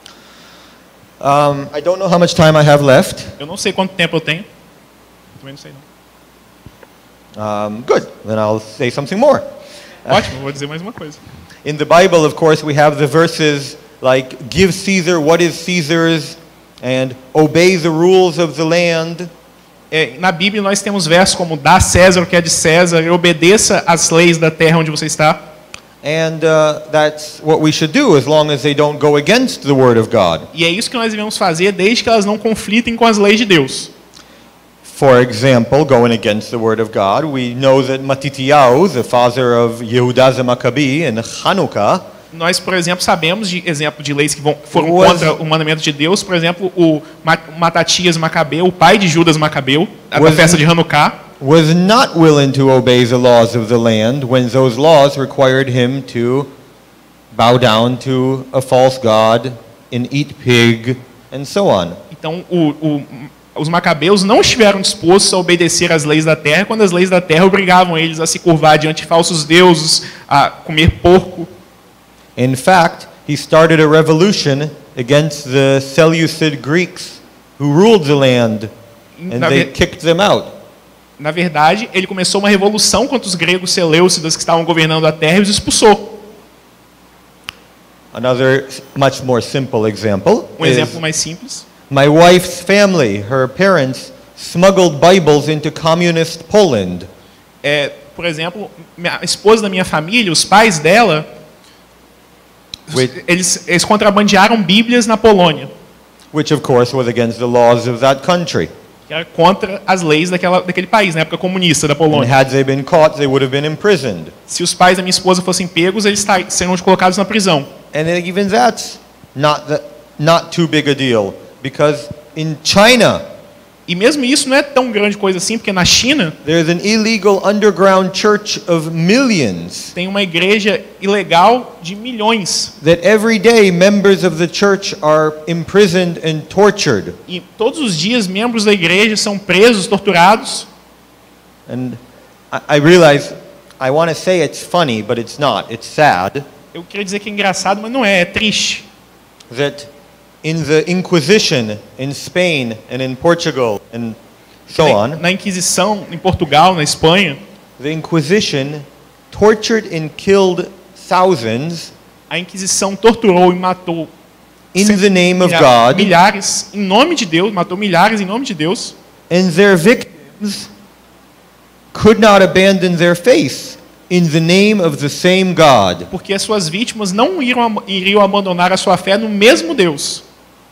Um, I don't know how much time I have left. Eu não sei quanto tempo eu tenho. Também não sei não. Um, good. Then I'll say something more. Ótimo, vou dizer mais uma coisa. In the Bible, of course, we have the verses like "Give Caesar what is Caesar's" and "Obey the rules of the land." É, na Bíblia nós temos versos como dá a César o que é de César e obedeça às leis da terra onde você está. And uh, that's what we should do as long as they don't go against the Word of God. E é isso que nós devemos fazer desde que elas não conflitem com as leis de Deus. For example, going against the Word of God, we know that Matityahu, the father of Yehuda the Maccabee in Hanukkah, Nós, por exemplo, sabemos de exemplo de leis que vão, foram Was- contra o mandamento de Deus. Por exemplo, o Ma- Matatias Macabeu, o pai de Judas Macabeu, da Was- festa de Hanukkah, was not willing to obey the laws of the land when those laws required him to bow down to a false god and eat pig and so on. então o, o, os macabeus não estiveram dispostos a obedecer às leis da terra quando as leis da terra obrigavam eles a se curvar diante de falsos deuses, a comer porco. In fact, he started a revolution against the Seleucid Greeks who ruled the land and Na, they ver- kicked them out. na verdade, ele começou uma revolução contra os gregos seleucidas que estavam governando a terra e os expulsou. Another s- much more simple example Um is exemplo mais simples. my wife's family, her parents, smuggled Bibles into communist Poland. É, por exemplo, minha- a esposa da minha família, os pais dela, Wait. eles, eles contrabandearam Bíblias na Polônia, Which, of course, was against the laws of that country. que era contra as leis daquela, daquele país, na época comunista da And Polônia. had they been caught, they would have been imprisoned. Se os pais da minha esposa fossem pegos, eles tar- seriam colocados na prisão. And then even that's not, the, not too big a deal, because in China, E mesmo isso não é tão grande coisa assim, porque na China there's an illegal underground church of millions tem uma igreja ilegal de milhões. that every day members of the church are imprisoned and tortured. E todos os dias membros da igreja são presos, torturados. And I, I realize I want to say it's funny, but it's not. It's sad Eu queria dizer que é engraçado, mas não é, é triste. that in the Inquisition in Spain and in Portugal and so Na, on, na Inquisição, em Portugal, na Espanha, the Inquisition tortured and killed thousands a Inquisição torturou e matou in cent- the name of milha- God, milhares em nome de Deus, matou milhares em nome de Deus. and their victims could not abandon their faith in the name of the same God. Porque as suas vítimas não iriam, ab- iriam abandonar a sua fé no mesmo Deus.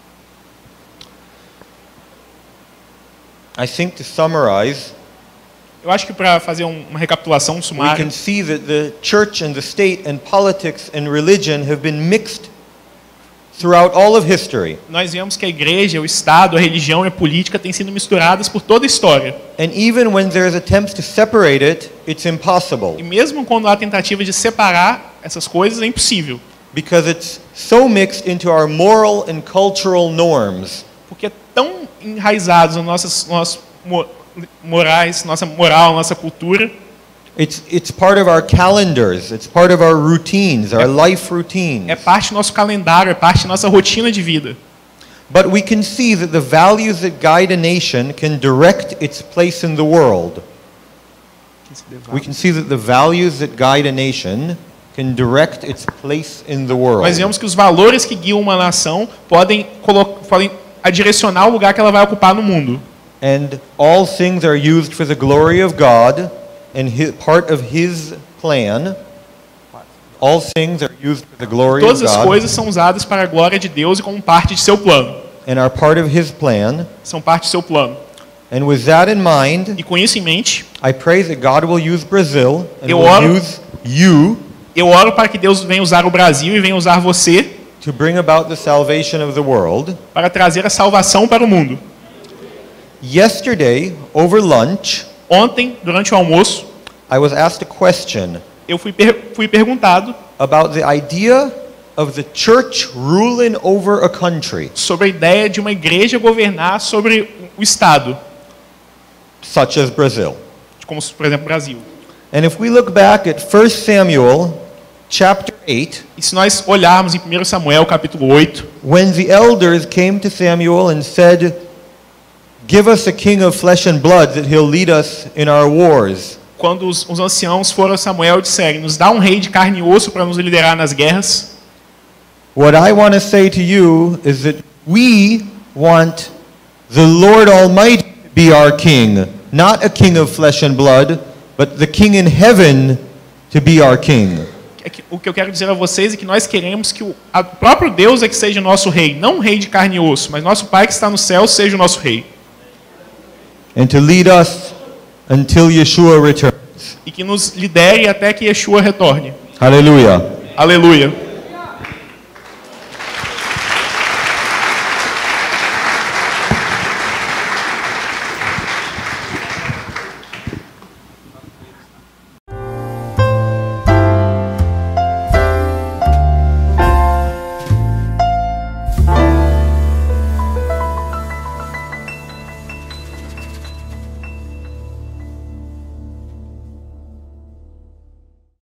I think to summarize, Eu acho que para fazer um- uma recapitulação we sumária, can see that the church and the state and politics and religion have been mixed throughout all of history. nós vemos que a igreja, o Estado, a religião e a política têm sido misturadas por toda a história. And even when there's attempts to separate it, it's E impossible mesmo quando há tentativa de separar essas coisas, é impossível. because it's so mixed into our moral and cultural norms. Porque é tão enraizados nas nossas, nossas mo- morais, nossa moral, nossa cultura, It's, it's part of our calendars, it's part of our routines, our life routines. é parte do nosso calendário, é parte da nossa rotina de vida. But we can see that the values that guide a nation can direct its place in the world. We can see that the values that guide a nation can direct its place in the world. Nós vemos que os valores que guiam uma nação podem, podem direcionar o lugar que ela vai ocupar no mundo. And all things are used for the glory of God and his, part of His plan. All things are used for the glory Todas of as God coisas são usadas para a glória de Deus e como parte de seu plano. and are part of His plan. São parte de seu plano. And with that in mind, E com isso em mente, I pray that God will use Brazil and Eu will oro- use you eu oro para que Deus venha usar o Brasil e venha usar você to bring about the salvation of the world. para trazer a salvação para o mundo. Yesterday, over lunch, Ontem, durante o almoço, I was asked a question eu fui, per fui perguntado about the idea of the church ruling over a country, sobre a ideia de uma igreja governar sobre o Estado, such as Brazil. como por exemplo o Brasil. And if we look back at First Samuel chapter eight, E se nós olharmos em primeiro Samuel capítulo oito, when the elders came to Samuel and said, "Give us a king of flesh and blood that he'll lead us in our wars," quando os, os anciãos foram a Samuel e disseram, nos dá um rei de carne e osso para nos liderar nas guerras, what I want to say to you is that we want the Lord Almighty to be our king, not a king of flesh and blood, but the king in heaven to be our king. é que, o que eu quero dizer a vocês é que nós queremos que o a, próprio Deus é que seja o nosso rei, não um rei de carne e osso, mas nosso Pai que está no céu seja o nosso rei. And to lead us until Yeshua returns. E que nos lidere até que Yeshua retorne. Hallelujah. Aleluia.